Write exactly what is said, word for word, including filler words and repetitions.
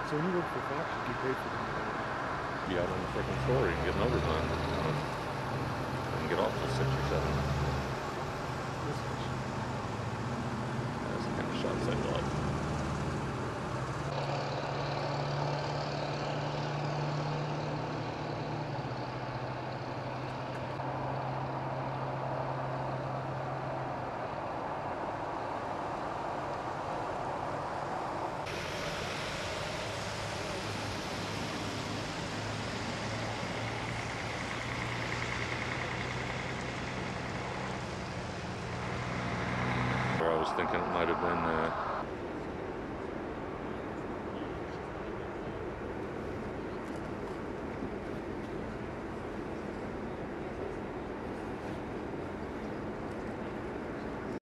So when you work for Fox, you get paid for them. Be out on the second story and getting overtime. I can get off till six or seven. That's the kind of shots I love. I was thinking it might have been uh,